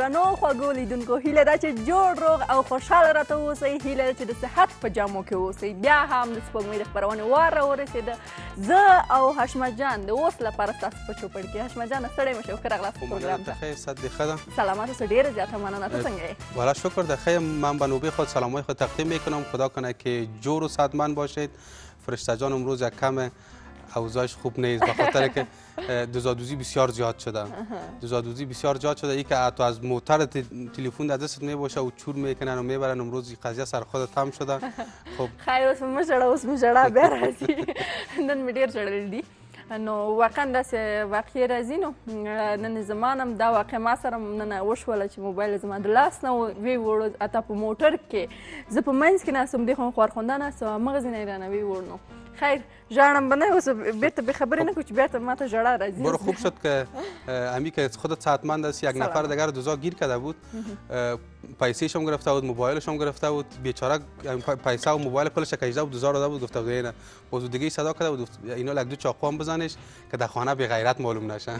درنو خوږو لیدونکو هیله ده چې جوړ روغ او خوشحاله راته اوسئ. هیله ده چې د صحت په جامو کې اوسئ. بیا هم د سپوږمۍ د خپرونې وار راورسېده. زه او حشمت جان د اوس لپاره ستاسو په چوپړ کې. حشمت جانه ستړی مه شئ، ښه راغلاست پروګرام ته. خیر صد ښه ده. سلامت اوسه، ډیره زیاته مننه. تو څنګه یی؟ والا شکر ده خیر. من به نوبه خود سلامای خود تقدیم میکنم. خدا کنه که جور و صحتمند باشید. فرشته جان امروز یک کم اوضاعش خوب نیست به خاطر که دوزادوزی بسیار زیاد شده. دوزادوزی بسیار زیاد شده. ای که حتی از موتر تلفن در دستت میباشه و چور میکنن و میبرن. امروز قضیه سر خودت هم شده. خب خیر اوس مه ژړه، اوس مې ژړا بیا راځي. نن مې ډېر ژړل دي. نو واقعا داسې واقعې راځي. نو نن زما هم دا واقع ما سره نن وشوله چې موبایل زما د لاس نه ویوړو. حتی په موټر کې زه په منځ کې ناست وم، دې خوا خوارخونده ناست وم، همغه ځینې یې رانه ویوړ. نو خیر ژاړم به نه، اوس بېرته بې خبرې نه کړو چې بېرته ما ته ژړا راځي. برو خوب شد که امی که خودت صحتمند است. یک نفر دیگر دوزا گیر کرده بود، پیسه‌ش هم گرفته بود، موبایلش هم گرفته بود. بیچاره پیسه و موبایل کلش کشیده بود، دوزا رو داده بود. گفته بود اینه باز دیگه صدا کرده بود اینا لک دو چاقو هم بزنش که در خانه بی غیرت معلوم نشه.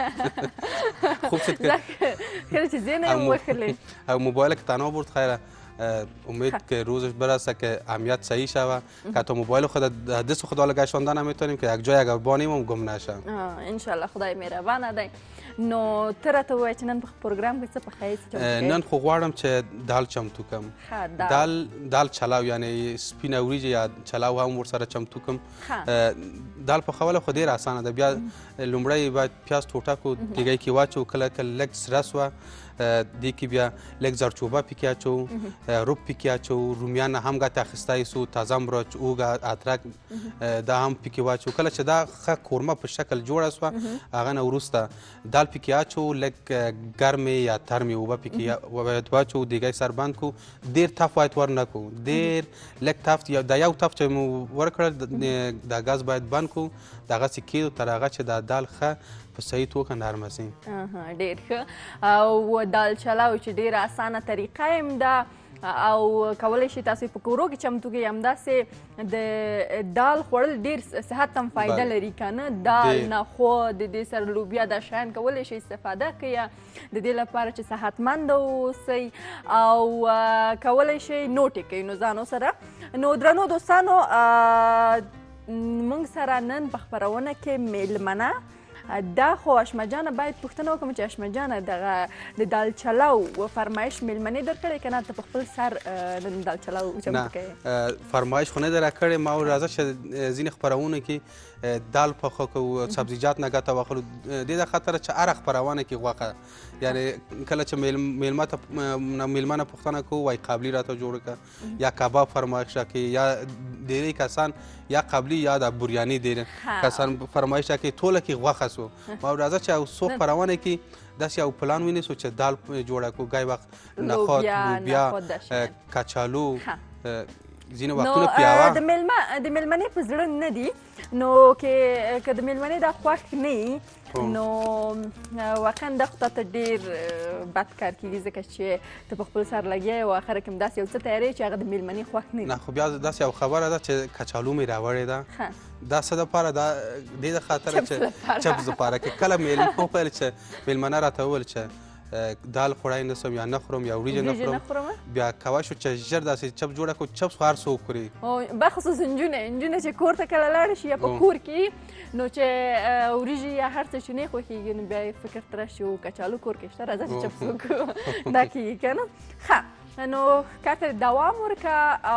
خوب شد که خیلی چیزی نمی‌وخلی. موبایل که تنها برد. خیره امید که روزش برسه که امنیت صحیح شوه، که تا موبایل خود دست خدا لگشانده نمیتونیم که یک جای اگر بانیم هم گم نشه. انشالله خدای مهربانه دی. نو ته راته ووایه چې نن په پروګرام کې څه پخوئ؟ نن خو غواړم چې دال چمتو کم. دال چلاو یعنی سپینه وریجې یا چلاو هم ورسره چمتو کم. دال پخول خو ډېر اسانه ده. بیا لومړی باید پیاز ټوټه کړو، دیګی کې واچو، کله کله لږ سره سوه دی کې بیا لږ زردچوبه پکې اچو، روب پکې اچو، رومیان هم ګټه اخیستی سو، تازه مرچ، اوږه، ادرک دا هم پکې واچو. کله چې دا ښه قورمه په شکل جوړه سوه هغه نه وروسته دال پکې اچو، لږ ګرمې یا ترمې اوبه پکې باید واچو، دیګی سر بند کو. ډېر تف باید ور نه کو، ډېر لږ تف. دا یو تف چې مو ورکړل دا ګاز باید بند کو، دغسې کېدو تر هغه چې دا دال ښه په صحیح توګه نرمه سي. ډېر ښه. او دال چلاو چې ډېره اسانه طریقه هم ده او کولی شئ تاسو په کورو کې چمتو کړئ. همداسې د دال خوړل ډېر صحت هم فایده لري که نه. دال، نخود، د دې سره لوبیا، دا شیان کولی شئ استفاده کړئ د دې لپاره چې صحتمند اوسئ او کولی شئ نوټې کړئ نو ځانو سره. نو درنو دوستانو موږ سره نن په خپرونه کې میلمنه دا خو حشمت جانه باید پوښتنه وکړم چې حشمت جانه دغه د دال چلو فرمایش میلمنې درکړې که نه ته په خپل سر نن دال چلو چمتو کوې؟ فرمایش خو نه در کړې. ما راځه چې ځینې خپرونو کې دال پخه کوو، سبزیجات نه ګټه واخلو. دې د خاطره چې هره خپرونه کې غوښه یعنی کله چې میلمه نه پوښتنه کوو وایي قابلي راته جوړ کړه یا کباب فرمایش راکړي، یا ډېری کسان یا قبلی یا د بریاني ډېر کسان فرمایش راکړي ټوله کې غوښه سو. ما راځه چې یو څو خپرونه کې داسې یو پلان ونیسو چې دال جوړه کړو، ګای وخت نخود، لوبیا، کچالو، ځینې وختونه پیاوه. د میلمنې په زړه نه دي نو که د میلمنې دا خوښ نه وي نو واقعا دا خو تاته ډېر بد کار کېږي ځکه چې ته په خپل سر لګیا یې او اخره کې همداسې یو څه تیارې چې هغه د میلمنې خوښ نه وي. نه خو بیا داسې یو خبره ده چې کچالو مې راوړې ده دا څه دپاره دا دې د خاطره چې چپس دپاره که کله میلمه وویل چې میلمنه راته وویل چې دال خوړی نه سم یا نه خورم یا وریجې نه خورم بیا کوای شو چې ژر داسې چپس جوړه کړو. چپس خو هر څوک خوري، بخصوص نجونې چې کور ته کله لاړې شي یا په کور کې نو چې وریجې یا هر څه چې نه خوښېږي نو بیا یې فکر ته راشي او کچالو کور کې شته راځه چې چپس وکړو. دا کېږي که نه؟ ښه نو کار ته دوام ورکړه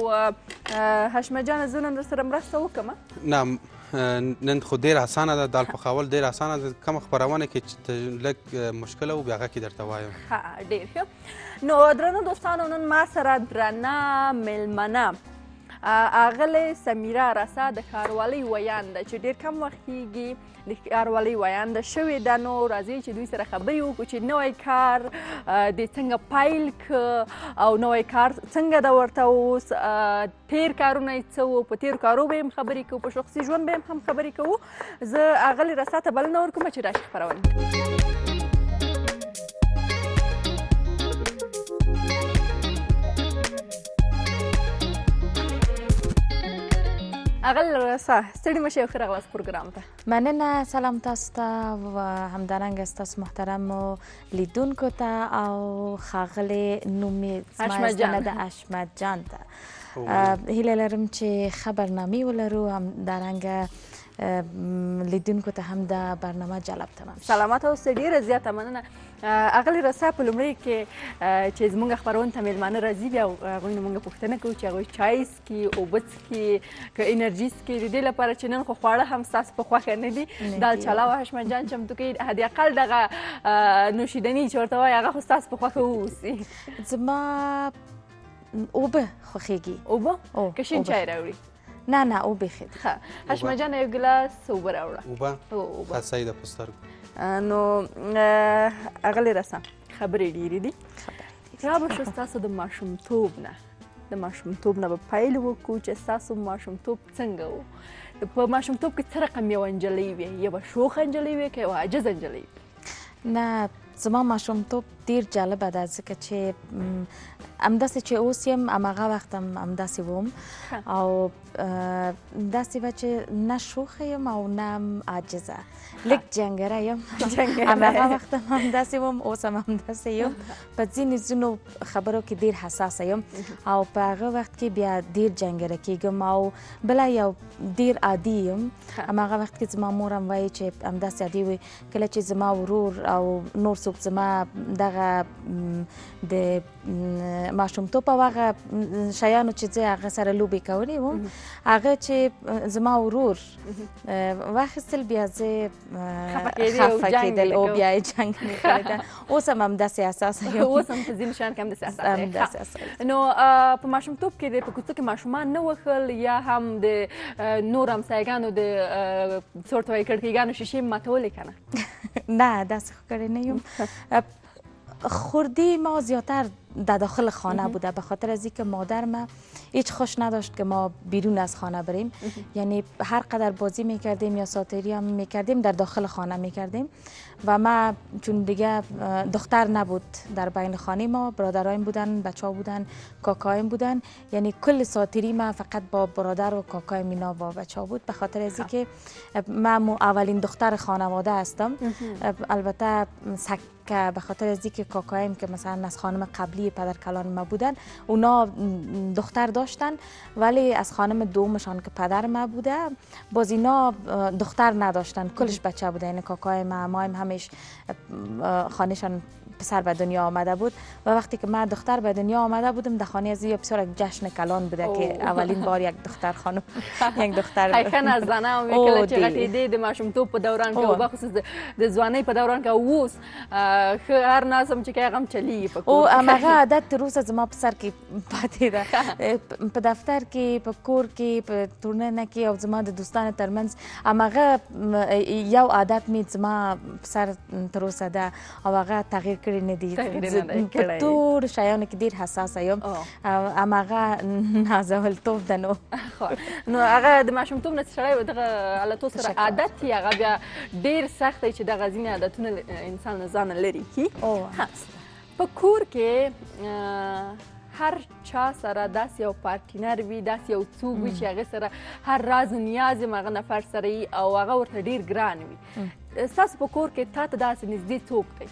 او حشمت جانه زه نن درسره مرسته وکړم. نه نن خو ډېر اسانه ده. دال پخول ډېر اسانه ده. کومه خپرونه کې چې لږ مشکله و بیا هغه کې درته وایم. ډېر ښه. نو درنو دوستانو نن ما سره درنه میلمنه اغلې سمیره رسا د ښاروالۍ ویانده چې ډېر کم وخت کېږي د ښاروالۍ ویانده شوې ده. نو راځئ چې دوی سره خبرې وکړو چې نوی کار دې څنګه پیل که او نوی کار څنګه ده ورته اوس، تیر کارونه یې څه وو، په تیرو کارو به هم خبرې کوو، په شخصي ژوند به هم خبرې کوو. زه اغلې رسا ته بلنه ورکوم چې راشي خپرونې. اغل رسا ستړي مشه او ښه راغلاست پروګرام ته. مننه، سلام تاسو ته و همدارنګه ستاسو محترمو لیدونکو ته او ښاغلې نومې زما زده ده اشمت جان ته. هیله لرم چې ښه برنامې ولرو، همدارنګه لیدونکو ته هم دا برنامه جلب تمام شي. سلامت اوسئ، ډېره زیاته مننه. اغلې رسا په لومړي کې چې زموږ خپرونې ته میلمانه راځي بیا هغوی نه موږ پوښتنه کوو چې هغوی چای څښي، اوبه څښي، که انرژي څښي، د دې لپاره چې نن خو خواړه هم ستاسو په خوښه نه دي. دال چاله او حشمت جان چمتو کوي، حداقل دغه نوشیدني چې ورته وایي هغه خو ستاسو په خوښه واوسي. زما اوبه خوښېږي. اوبه؟ که شین چای راوړي؟ نه اوبه ښه دي. ښه، حشمت جان یو ګیلاس اوبه راوړه. اوبه ښه صحیح ده په سترګو. نو اغلې رسا خبرې ډېرې دي. را به شو ستاسو د ماشومتوب نه به پیل وکړو چې ستاسو ماشومتوب څنګه و. په ماشومتوب کې څه رقم یوه نجلۍ وې؟ یوه شوخه نجلۍ وې که یوه عاجزه نجلۍ وې؟ نه، زما ماشومتوب ډېر جالبه ده ځکه چې همداسې چې اوس یم هماغه وخت هم همداسې وم او داسې وه چې نه شوخه یم او نه هم عاجزه، لږ جنګره یم. هماغه وخت هم همداسې وم، اوس هم همداسې یم. په ځینو خبرو کې ډېر حساسه یم او په هغه وخت کې بیا ډېر جنګره کېږم او بله یو ډېر عادي یم. هماغه وخت کې زما مور هم وایي چې همداسې عادي وي کله چې زما ورور او نور څوک زما دغه د ماشومتوب او هغه شیانو چې زه هغه سره لوبې کولې وم، هغه چې زما ورور واخیستل بیا زه خفه کېدل او بیا یې جنګ مې کړی ده. اوس هم همداسې حساسه یم. اوس هم په ځینو شیانو کې همداسې حساسه. نو په ماشومتوب کې د په کوڅه کې ماشومان نه وهل یا هم د نور همسایګانو د څه ورته وایي کړکیګانو شیشې ماتولې که نه؟ نه، داسې خو کړی نه یم. خوردی ما زیادتر در داخل خانه بوده، به خاطر از اینکه مادر ما هیچ خوش نداشت که ما بیرون از خانه بریم. یعنی هر قدر بازی میکردیم یا ساتری هم میکردیم در داخل خانه میکردیم و ما چون دیگه دختر نبود در بین خانه ما، برادرایم بودن، بچه ها بودن، کاکایم بودن، یعنی کل ساتری ما فقط با برادر و کاکایم اینا با بچه ها بود. به خاطر از اینکه من اولین دختر خانواده هستم. البته که به خاطر از اینکه کاکایم که مثلا از خانم قبلی پدر کلان ما بودن اونا دختر داشتن، ولی از خانم دومشان که پدر ما بوده باز اینا دختر نداشتن، کلش بچه بوده. یعنی کاکای ما مایم همیش خانهشان پسر به دنیا آمده بود و وقتی که من دختر به دنیا آمده بودم در خانه از بسیار یک جشن کلان بوده که اولین بار یک دختر خانم یک دختر حقیقتا از زنه هم کله چې غټېدې د ماشومتوب په دوران کې او بخصوص د ځوانۍ په دوران کې اوس ښه هر ناسم چې کوي هغه هم چلیږي په کور کې. هماغه عادت تر اوسه زما په سر کې پاتې ده. په دفتر کې، په کور کې، په تورنه کې او زما د دوستانو ترمنځ هماغه یو عادت مې زما په سر تر اوسه ده او هغه تغییر کړی نه دي. په ټولو شیانو کې ډېر حساسه یم او هماغه نازولتوب ده. نو هغه د ماشومتوب نه سړی دغه حالتو سره عادت یې هغه بیا ډېر سخت دی چې دغه ځینې عادتونه انسان له ځانه لرې کړي. په کور کې هر چا سره داسې یو پارټنر وي، داسې یو څوک وي چې هغې سره هر راز و نیاز یې هغه نفر سره وي او هغه ورته ډېر ګران وي. ستاسو په کور کې تا ته داسې نږدې څوک دی؟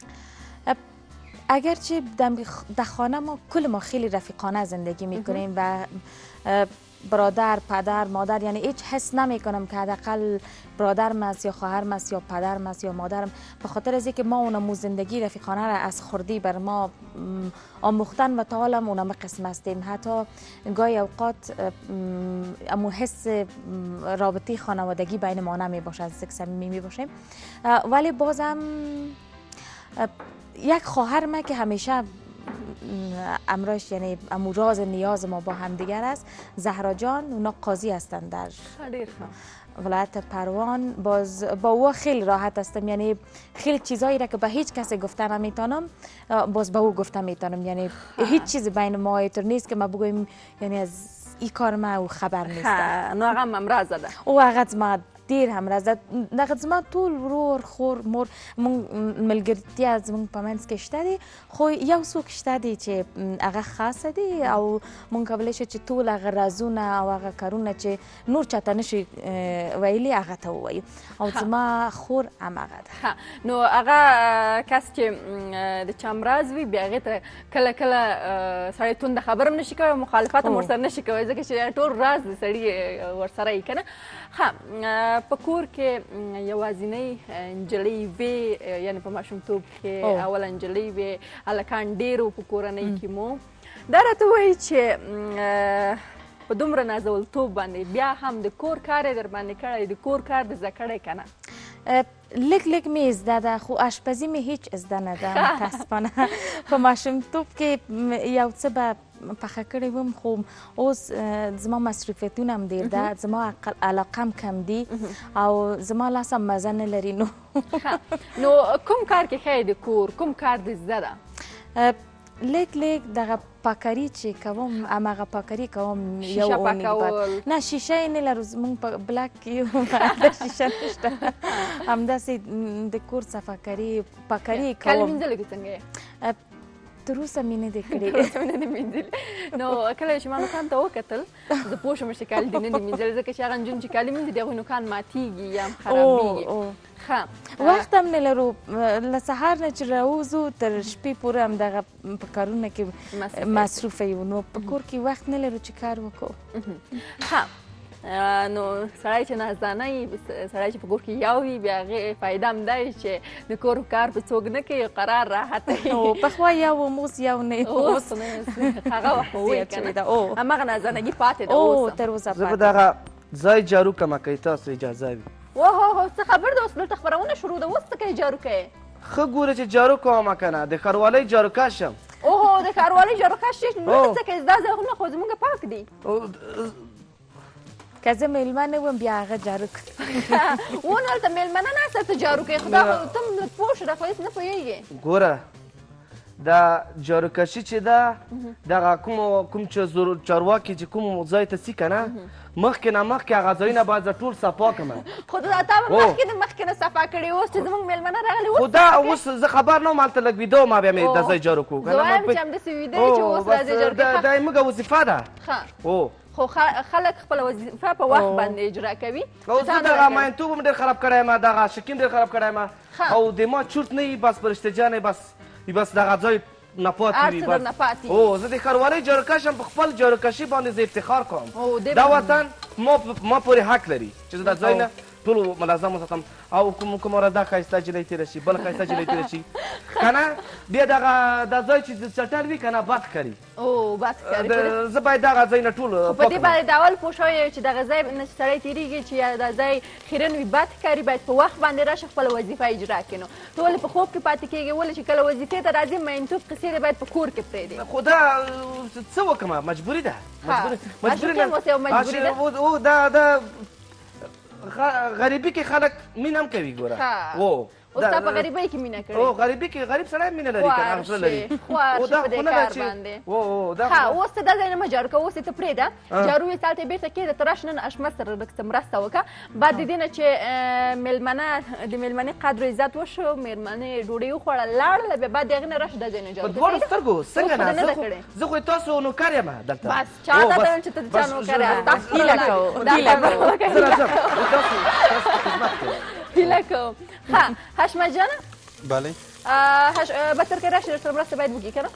اگرچه در خانه ما کل ما خیلی رفیقانه زندگی میکنیم و برادر، پدر، مادر، یعنی هیچ حس نمی کنم که حداقل برادرم است یا خواهرم است یا پدرم است یا مادرم. به خاطر از اینکه ما اونمو زندگی رفیقانه را از خردی بر ما آموختن و تا حالا اونم قسم هستیم. حتی گاهی اوقات امو حس رابطه خانوادگی بین ما نمی باشد، صمیمی می باشیم. ولی بازم یک خواهر ما که همیشه امروش یعنی امو راز نیاز ما با هم دیگر است، زهرا جان، اونا قاضی هستند در ولایت پروان. باز با او خیلی راحت هستم، یعنی خیلی چیزایی را که به هیچ کسی گفته نمیتونم باز به او گفته میتونم. یعنی هیچ چیز بین ما اینطور نیست که ما بگویم یعنی از این کار ما او خبر نیست. نو هغه هم راز ده. او هغه ما ډیر ډېر هم راز ده. دغه زما ټول ورور خور مور مونږ ملګرتیا زموږ په منځ کې شته دی، خو یو څوک شته دی چې هغه خاصه دی او مونږ کولی شو چې ټول هغه رازونه او هغه کارونه چې نور چاته نشي ویلي هغه ته ووایو او زما خور هم هغه ده. نو هغه کس چې د چا راز وي بیا هغې ته کله کله سړی تونده خبره هم نشي کوی، مخالفت هم ورسره نشي کوی ځکه چې ټول راز د سړي ورسره یي که نه. په کور کې یوازینۍ نجلۍ وې، یعنې په ماشومتوب کې اوله نجلۍ وې، هلکان ډېر وو په کورنۍ کې مو. دا راته ووایي چې په دومره نازولتوب باندې بیا هم د کور کار یې در باندې کړی، د کور کار دې زده کړی که نه؟ لږ لږ مې زده ده، خو اشپزي مې هیڅ زده نه ده متاسفانه. په ماشومتوب کې یو څه به پخه کړې وم، خو اوس زما مصروفیتونه هم ډېر ده، زما علاقه هم کم دي او زما لاس هم مزه نه لري. نو کوم کار کې ښایي د کور کوم کار دې زده ده؟ لږ لږ دغه پاکري چې کوم هماغه پاکري کوم. شیشه پاکول؟ نه شیشه یې نه لرو، زموږ په بلاک کې شیشه نشته، همداسې د کور صفاکري پاکري کوم. کالي مینځلو کې څنګه یې؟ تر اوسه مې نه دی کړی. تر اوسه مې نه دی مینځلي. نو کله چې ما نوکان ته وکتل زه پوه شوم چې کالي دې نه دي مینځلي، ځکه چې هغه نجونې چې کالي مینځي د هغوی نوکان ماتېږي یا هم خرابېږي. وخت هم نه لرو، له سهار نه چې راوځو تر شپې پورې هم دغه په کارونه کې مصروفه یو، نو په کور کې وخت نه لرو چې کار وکړو. نو سړی چې نازدانه وي، سړی چې په کور کې یو وي، بیا هغې فایده هم دا وي چې د کور کار به څوک نه کوي، قرار راحت وي. پخوا یو وم، اوس یو نه یم. اوس هغه وخت ووایي که نه، هماغه نازدانګي پاتې ده اوس تر اوسه. زه به دغه ځای جارو کړم که تاسو اجازه وي. اوه څه خبر ده، اوس دلته خپرونه شروع ده، اوس څه کوې جارو کوې؟ ښه ګوره چې جارو کوم که نه، د ښاروالۍ جاروکش یم. اوهو د ښاروالۍ جاروکش یې؟ نو څه کوې، دا ځایونه خو زموږ پاک دي. که زه میلمه نه وم بیا هغه جارو کړم. ونه هلته میلمه نه ناسته ته جارو کوې، خو دا خو ته هم پوه شو، دا خو هېڅ نه پوهېږې. ګوره دا جاروکشي چې ده دغه کوم چې چارواکي چې کوم ځای ته ځي که نه، مخکې نه مخکې هغه ځایونه باید زه ټول صفا کړم. خو تا به مخکې نه صفا کړې، اوس چې زموږ میلمانه راغلي خو دا اوس زه خبر نه وم، هلته لږ ویده وم، بیا مې دا ځای جارو کړو. زه وایم چې همداسې ویده یې چې اوس راځې جارو کړې. دا یې موږ وظیفه ده. خو خلک خپله وظیفه په وخت باندې اجرا کوي. او زه دغه ماینتوب هم ډېر خراب کړی یم، دغه شکیم ډېر خراب کړی یم، او د ما چورت نه وي، بس فرشته جانې بس دغه ځای نه پاتې وي. هر څه درنه پاتې او زه د ښاروالۍ جاروکش یم، په خپل جاروکشي باندې زه افتخار کوم. دا وطن ما پورې حق لري چې زه دا ځای نه ټول منظم وساتم، او کومه ورځ دا ښایسته جلۍ تېره شي، بله ښایسته جلۍ تېره شي که نه، بیا دا ځای چې د چټل وي که نه بد ښکاري. بد ښکاري. زه باید دغه ځای نه ټول خو په دې باندې د اول پوه شوی چې دغه ځای نه چې سړی تېرېږي چې دا ځای خیرن وي، بد ښکاري، باید په وخت باندې راشي خپله وظیفه اجرا کړي. نو ته ولې په خوب کې پاتې کېږې، ولې چې کله وظیفې ته راځي مینتوب قصې دې باید په کور کې پرېږدې. خو دا څه وکړمه، مجبوري ده. مجبوري او دا غریبي کې خلک مینه هم کوي. ګوره اوس تا په غریبۍ کې مینه کړې؟ غریبي کې غریب سړی مینه لري که نه، زړه لري. خوار شي په دې کار باندې. اوس ته دا ځای نه مه جارو کوه، اوس یې ته پرېږده، جارو یې هلته یې بېرته کېږده، ته راشه نن اشمز سره لږ څه مرسته وکړه. بعد د دې نه چې د میلمنې قدر عزت وشو، میلمنې ډوډۍ وخوړه لاړله، بیا بعد د هغې نه راشه دا ځای نه جارو په دواړو سترګو څنګه نه، زه خو تاسو نوکر یم دلته. بس چا ته ته چې ته د چا نوکر یې؟ هیله کوو. هیله کوم. حشمت جانه؟ بله. بچر کې راشي درسره مرسته باید وکړي که نه؟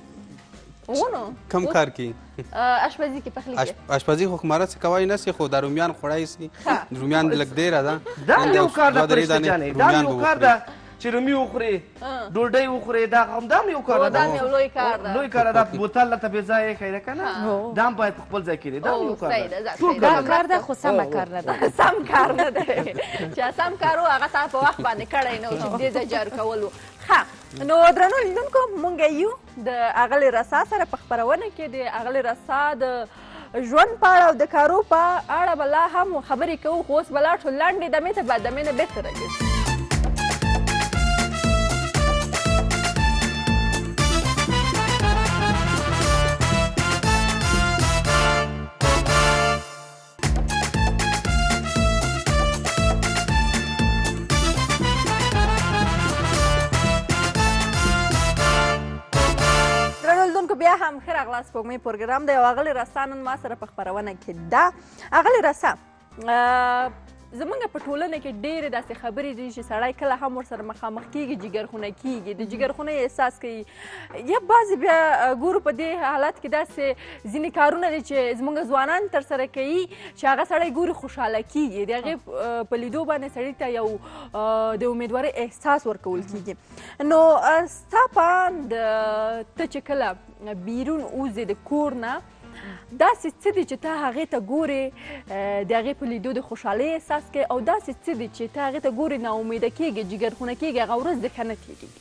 کم کار کی؟ آشپزی کې پخلی کې. آشپزی خو ماره څه کوای نه سي، خو د رومیان خوړای سي. رومیان لږ ډېره ده. دا یو کار ده فرشته جانې، دا یو کار ده چې رومي وخورې، ډوډۍ وخورې، دا هم یو کار ده. دا هم یو لوی کار ده. لوی کار ده. بوتل دلته بې ځایه ایښی ده که نه، دا هم باید په خپل ځای کېږدي. دا یو کار ده. دا کار ده خو سمه کار نه ده. سم کار نه دی چې سم کار و هغه تا په وخت باندې کړی نه و چې دې ځای جارو کول و. نو درنو لیدونکو، مونږ یو د اغلې رسا سره په خپرونه کې د اغلې رسا د ژوند په اړه او د کارو په اړه به لا هم خبرې کوو، خو اوس به لاړ شو لنډې دمې ته، بعد دمې نه بېرته راګرځو. اوریدونکو بیا هم ښه راغلاست سپوږمۍ پروګرام دی او اغلې رسا نن ما سره په خپرونه کې ده. اغلې رسا، زمونږ په ټولنه کې ډېرې داسې خبرې دي چې سړی کله هم ورسره مخامخ کېږي، جګرخونه کېږي، د جګرخونۍ احساس کوي. یا بعضې بیا ګورو په دې حالت کې داسې ځینې کارونه دي چې زمونږ ځوانان ترسره کوي چې هغه سړی ګوري خوشحاله کېږي، د هغې په لیدو باندې سړي ته یو د امیدوارۍ احساس ورکول کېږي. نو ستا په اند ته چې کله بیرون وځې د کور نه، داسې څه دي چې ته هغې ته ګورې د هغې په لیدو د خوشحالۍ احساس کوې، او داسې څه دي چې ته هغې ته ګورې ناامیده کېږي، جگرخونه کېږي، هغه ورځ دې ښه نه تېرېږي؟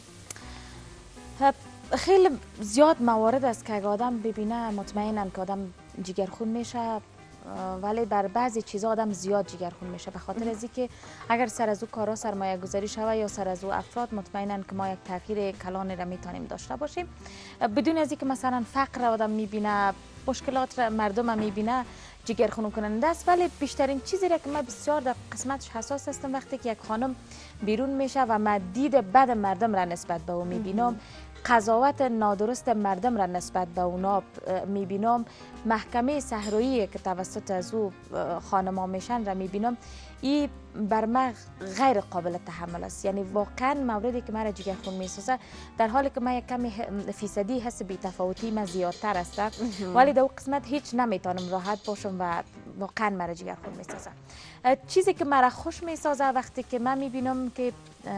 خیلی زیاد موارد است که اگه آدم ببینه مطمئنم که آدم جگرخون میشه، ولی بر بعضی چیزا آدم زیاد جگرخون میشه، به خاطر از اینکه اگر سر از او کارا سرمایه گذاری شوه یا سر از او افراد، مطمئنن که ما یک تغییر کلانی را میتونیم داشته باشیم. بدون از اینکه مثلا فقر آدم میبینه، مشکلات مردم هم میبینه، جگرخون کننده است. ولی بیشترین چیزی را که من بسیار در قسمتش حساس هستم وقتی که یک خانم بیرون میشه و من دید بد مردم را نسبت به او میبینم، قضاوت نادرست مردم را نسبت به اونا میبینم، محکمه صحرایی که توسط از او خانما میشن را میبینم. این بر من غیر قابل تحمل است. یعنی واقعا موردی که مرا جگرخون میسازه، در حالی که من یک کمی فیصدی حس بی‌تفاوتی من زیادتر است، ولی در اون قسمت هیچ نمیتونم راحت باشم و واقعا مرا جگرخون میسازه. چیزی که مرا خوش میسازه وقتی که من میبینم که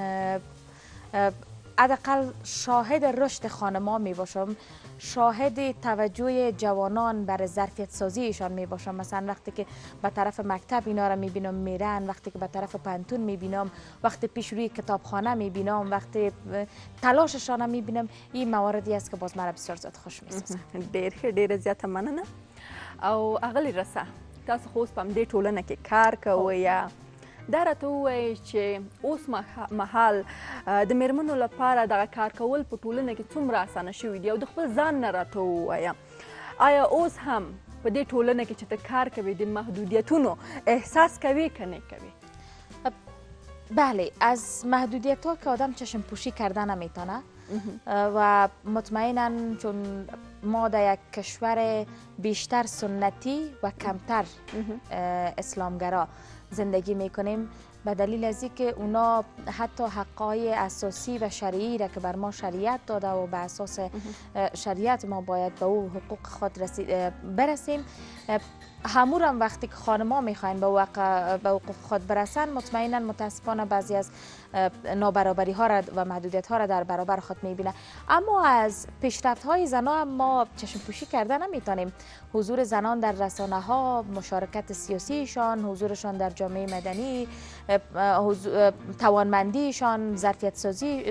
حداقل شاهد رشد خانما می باشم، شاهد توجه جوانان بر ظرفیت سازیشان می باشم. مثلا وقتی که به طرف مکتب اینا را می بینم میرن، وقتی که به طرف پانتون می بینم، وقتی پیش روی کتابخانه می بینم، وقتی تلاششان می بینم، این مواردی است که باز مرا بسیار زیاد خوش می سازه. ډېره زیاته مننه. او اغلې رسا، تاسو خو اوس په همدې ټولنه کې کار کوئ، یا دا راته ووایئ چې اوس مهال د میرمنو لپاره دغه کار کول په ټولنه کې څومره اسانه شوي دي، او د خپل ځان نه راته ووایه، آیا اوس هم په دې ټولنه کې چې ته کار کوې د محدودیتونو احساس کوې که نه کوې؟ بله، از محدودیت ها که آدم چشم پوشی کرده نمیتونه و مطمئنا چون ما در یک کشور بیشتر سنتی و کمتر اسلامگرا زندگی میکنیم، به دلیل از اینکه اونا حتی حقای اساسی و شرعی را که بر ما شریعت داده و به اساس شریعت ما باید به او حقوق خود برسیم، همون وقتی که خانما میخواین به حقوق خود برسن، مطمئنا متاسفانه بعضی از نابرابری ها را و محدودیت ها را در برابر خود میبینه. اما از پیشرفت های زنان هم ما چشم پوشی کرده نمیتونیم. حضور زنان در رسانه ها، مشارکت سیاسیشان، حضورشان در جامعه مدنی، توانمندیشان، ظرفیت سازی،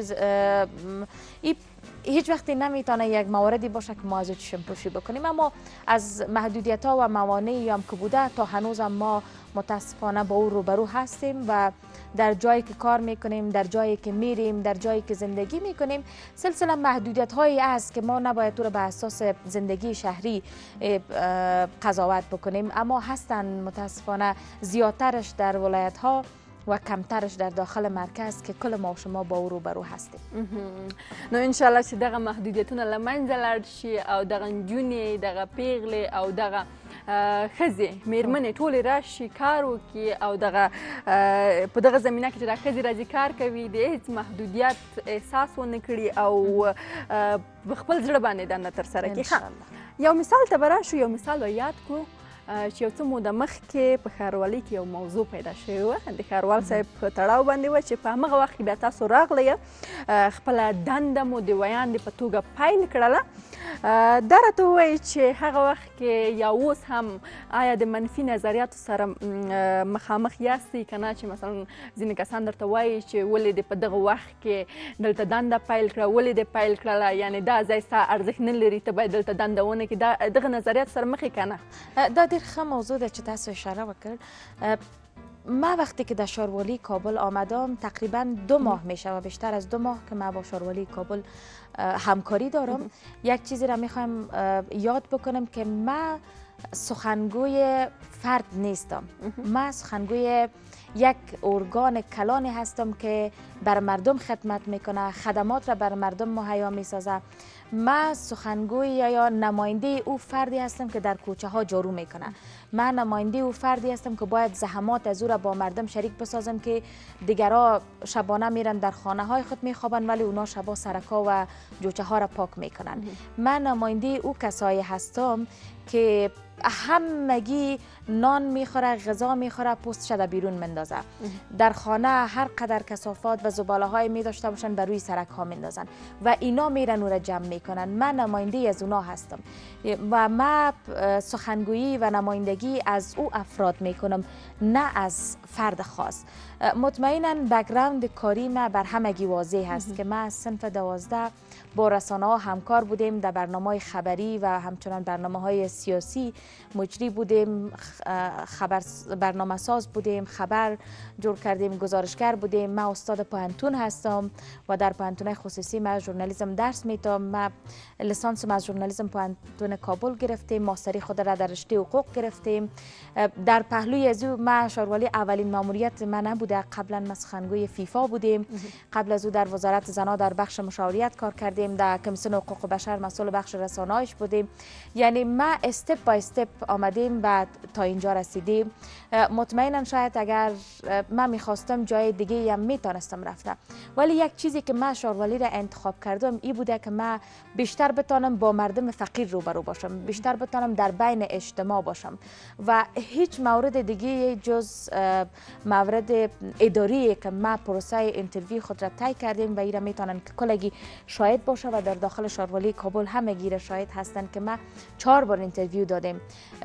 هیچ وقتی نمیتونه یک موردی باشه که ما از چشم پوشی بکنیم. اما از محدودیت ها و موانعی هم که بوده تا هنوز هم ما متاسفانه با او روبرو هستیم و در جایی که کار میکنیم، در جایی که میریم، در جایی که زندگی میکنیم، سلسله محدودیت هایی است که ما نباید او را به اساس زندگی شهری قضاوت بکنیم، اما هستن متاسفانه زیادترش در ولایت ها و کمترش در داخل مرکز که کل ما و شما با او روبرو هستیم. نو انشاءالله چې دغه محدودیتونه له منځه لاړ شي او دغه نجونې، دغه پیغلې او دغه ښځې میرمنې ټولې راشي کار وکړي او دغه په دغه زمینه کې چې دا ښځې راځي کار کوي، د هېڅ محدودیت احساس ونه کړي او په خپل زړه باندې دا نه ترسره کړي. یو مثال ته به راشو، یو مثال به یاد کړو چې یو څه موده مخکې په ښاروالۍ کې یو موضوع پیدا شوې وه، د ښاروال صاحب په تړاو باندې وه چې په همغه وخت کې بیا تاسو راغلی خپله دنده مو د ویاندې په توګه پیل کړله. دا راته ووایي چې هغه وخت کې یا اوس هم آیا د منفي نظریاتو سره مخامخ یاستئ که نه، چې مثلا ځینې کسان درته وایي چې ولې دې په دغه وخت کې دلته دنده پیل کړه، ولې دې پیل کړله، یعنې دا ځای ستا ارزښت نه لري، ته باید دلته دنده ونه کړې. دغه نظریات سره مخ یې که نه؟ دا ډېر ښه موضوع ده چې تاسو اشاره وکړ. ما وقتی که در شاروالی کابل آمدم تقریبا 2 ماه میشه و بیشتر از 2 ماه که من با شاروالی کابل همکاری دارم. یک چیزی را میخوایم یاد بکنم که من سخنگوی فرد نیستم، من سخنگوی یک ارگان کلانی هستم که بر مردم خدمت میکنه، خدمات را بر مردم مهیا میسازه من سخنگوی یا نماینده او فردی هستم که در کوچه ها جارو میکنه. من نماینده او فردی هستم که باید زحمات از او را با مردم شریک بسازم که دیگرها شبانه میرن در خانه های خود میخوابن ولی اونا شبا سرکا و جوچه ها را پاک میکنن. من نماینده او کسایی هستم که همگی نان میخوره، غذا میخوره، پوست شده بیرون مندازه. در خانه هر قدر کثافات و زباله های می داشته باشن بر روی سرک ها مندازن و اینا میرن او را جمع میکنن. من نماینده از اونا هستم و من سخنگویی و نمایندگی از او افراد میکنم، نه از فرد خاص. مطمئنا بک‌گراند کاری من بر همگی واضح هست که من از صنف 12 با رسانه ها همکار بودیم، در برنامه خبری و همچنان برنامه های سیاسی مجری بودیم، برنامه ساز بودیم، خبر جور کردیم، گزارشگر بودیم. من استاد پانتون هستم و در پانتون خصوصی من ژورنالیسم درس میدم. من لیسانسم از ژورنالیسم پانتون کابل گرفتیم، ماستری خود را در رشته حقوق گرفتیم. در پهلوی از او من شاروالی اولین ماموریت من نبوده، قبلا من سخنگوی فیفا بودیم. قبل از او در وزارت زنان در بخش مشاوریت کار کردیم، در کمیسیون حقوق بشر مسئول بخش رسانه‌اش بودیم. یعنی ما استپ بای استپ آمدیم و تا اینجا رسیدیم. مطمئنا شاید اگر من میخواستم جای دیگه هم میتونستم رفتم، ولی یک چیزی که من شاروالی را انتخاب کردم این بوده که من بیشتر بتانم با مردم فقیر روبرو باشم، بیشتر بتانم در بین اجتماع باشم و هیچ مورد دیگه جز مورد اداری که ما پروسه اینترویو خود را طی کردیم و ایرا میتونن که کلگی شاهد باشه و در داخل شاروالی کابل همه گیر شاهد هستن که ما 4 بار اینترویو دادیم،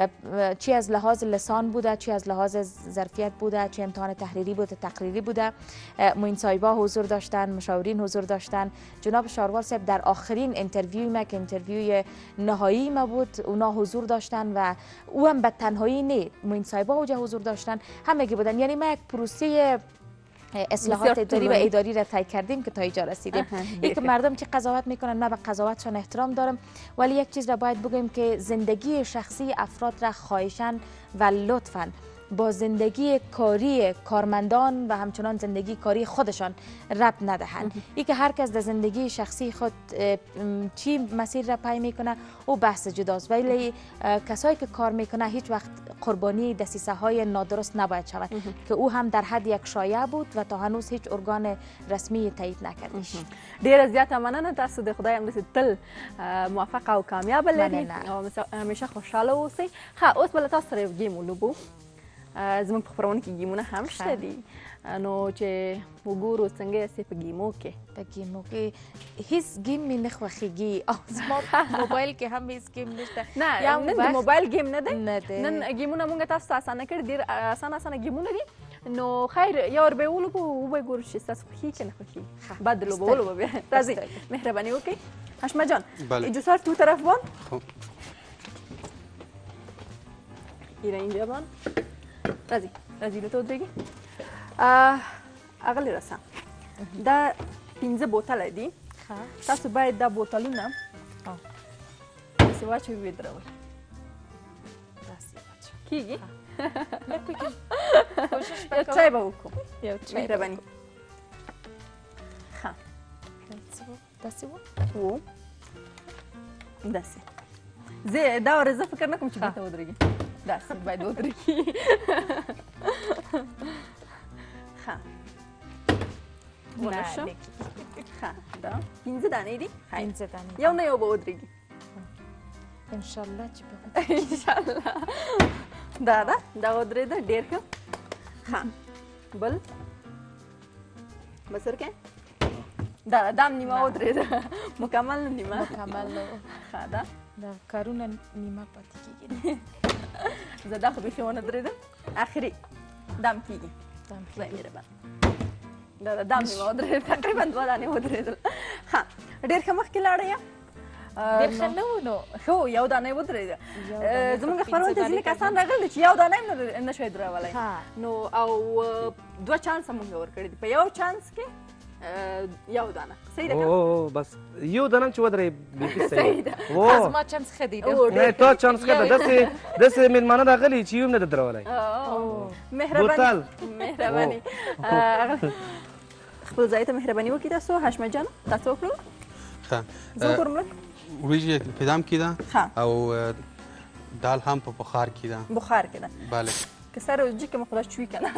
چی از لحاظ لسان بوده، چی از لحاظ ظرفیت بوده، چی امتحان تحریری بوده، تقریری بوده. معین صاحبا حضور داشتن، مشاورین حضور داشتن. جناب شاروال صاحب در آخرین اینترویو ما که اینترویو نهایی ما بود اونا حضور داشتن و او هم به تنهایی نه، معین صاحبا اوجا حضور داشتن، همگی بودن. یعنی ما یک پروسه اصلاحات اداری و اداری را طی کردیم که تا اینجا رسیدیم. این که مردم چه قضاوت میکنن من به قضاوتشان احترام دارم، ولی یک چیز را باید بگیم که زندگی شخصی افراد را خواهشاً و لطفاً با زندگی کاری کارمندان و همچنان زندگی کاری خودشان ربط ندهند. ای که هر کس در زندگی شخصی خود چی مسیر را پی میکنه او بحث جداست، ولی کسایی که کار میکنه هیچ وقت قربانی دسیسه های نادرست نباید شود که او هم در حد یک شایعه بود و تا هنوز هیچ ارگان رسمی تایید نکردش. ډیره زیاته مننه. تاسو د خدای همداسې تل موفقه او کامیابه لري او همیشه خوشحاله اوسئ. ښه، اوس به له تاسو سره یو ګیم ولوبو. زموږ په خپرونه کې ګیمونه هم شته دي، نو چې وګورو څنګه یاستئ په ګیمو کې. په ګیمو کې هیڅ ګیم مې نه خوښېږي او زما په موبایل کې هم هیڅ ګیم نشته. نه، نن د موبایل ګیم نه دی، نن ګیمونه موږ تاسو ته اسانه کړي، ډېر اسانه ګیمونه دي. نو خیر، یو ور به ولوبو، وبه ګورو چې ستاسو خوښي که نه خوښي. بعد لوبولو بیا راځئ، مهرباني وکړئ. حشمت جان، جوسار تو طرف بان ایره اینجا بان. راځي له ته ودرېږي. اغلې رسا دا 5 بوتله دي، تاسو باید دا بوتلونه داسې واچوئ ودروئ. کېږي؟ یو چای به وکړو، مهرباني. ښه، داسې و داسې. زه دا ورځ زه فکر نه کوم چې دلته ودرېږي، داسې باید ودرېږي. ښه، ونه شو. ښه، دا 5 دانې دي. 5 دانې، یو نه یو به ودرېږي انشاءالله چې به انشاءالله. دا ده، دا ودرېده، ډېر ښه. ښه، بل بس ورکړئ. دا دا هم نیمه ودرېده، مکمل نه نیمه. مکمل نه. ښه ده، دا کارونه نیمه پاتې کېږي. زه دا خو بیخي ونه درېدم، اخري دا هم کېږي. خدای مهربان. دا هم نیمه ودرېده، تقریبا 2 دانې ودرېدل. ښه، ډېر ښه مخکې لاړه یم. ډېر ښه نه و، نو ښه، یو دانه یې ودرېده. زموږ خپرونې ته ځینې کسان راغلي چې یو دانه یې نه شوی درولی، نو او 2 چانسه مونږ ورکړي دي. په یو چانس کې یو دانه صحیح ده. او بس یو دانه چې ودرې بیخي صحیح ده. زما چانس ښه دی. نه، تا چانس ښه ده. داسې میلمانه راغلي چې یو هم نه ده درولی. مهرباني مهرباني. خپل ځای ته مهرباني وکړئ. تاسو حشمت جان، تاسو وکړو. ښه، زه وګورم لږ. وریجې په دم کې ده او دال هم په بخار کې ده. بخار کې ده. بله. که سر روزی که خودش چوی کنه.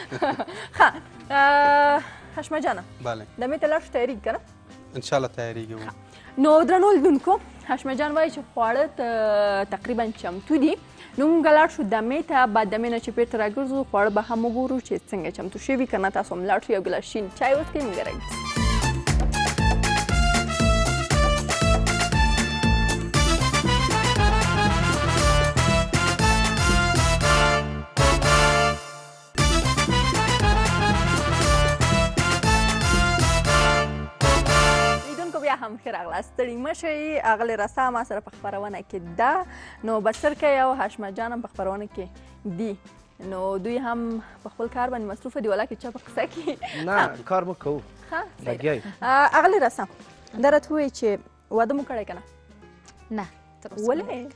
ها هشمه جانه. بله. دمه ته لاړ شو تیاری کنه؟ ان شاء الله تیاریږي. نو درنو لیدونکو هشمه جان وایي چې خواړه تقریبا چمتو دي. نو موږ لاړ شو دمې ته، بعد دمې نه چې بیرته راګرځو خواړه به هم وګورو چې څنګه چمتو شوي که نه. تاسو هم لاړ شو یو ګیلاس شین چای وڅښئ، موږ راګرځو. هم ښه راغلاست، ستړي مه شئ. اغلې رسا ما سره په خپرونه کې ده، نو بڅرکی او هاشمه جان هم په خپرونه کې دي. نو دوی هم په خپل کار باندې مصروفه دي، ولا کې چا په قصه کې نه کار مو کوو لګیا یو. اغلې رسا دا راته ووایي چې واده مو کړی که نه؟ نه تر اوسه ولې؟